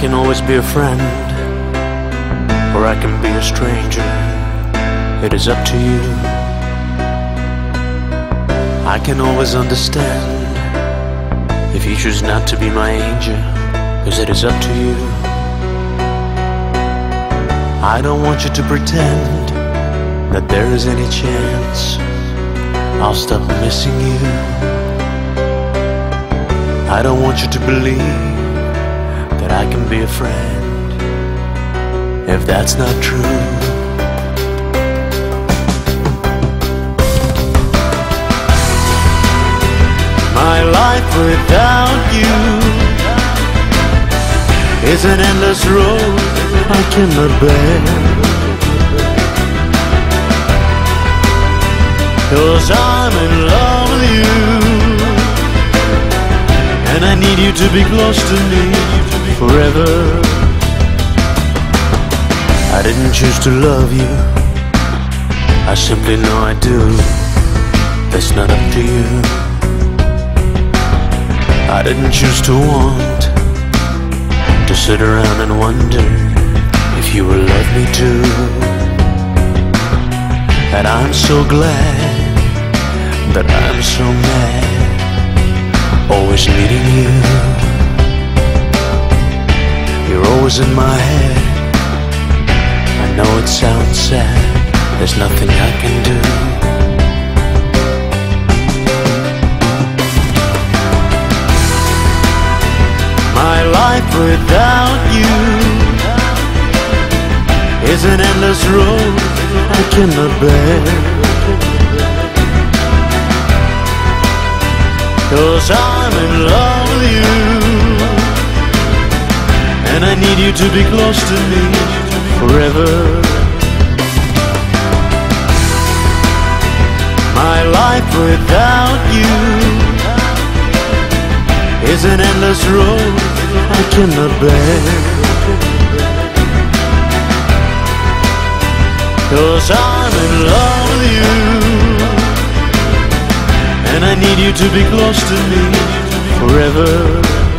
can always be a friend, or I can be a stranger. It is up to you. I can always understand if you choose not to be my angel, 'cause it is up to you. I don't want you to pretend that there is any chance I'll stop missing you. I don't want you to believe that I can be a friend if that's not true. My life without you is an endless road I cannot bear, 'cause I'm in love with you, and I need you to be close to me forever. I didn't choose to love you, I simply know I do. It's not up to you. I didn't choose to want to sit around and wonder if you will love me too. And I'm so glad that I'm so mad, always needing you. You're always in my head. I know it sounds sad, there's nothing I can do. My life without you is an endless road I cannot bear, 'cause I'm in love with you, and I need you to be close to me forever. My life without you is an endless road I cannot bear, 'cause I'm in love with you, and I need you to be close to me forever.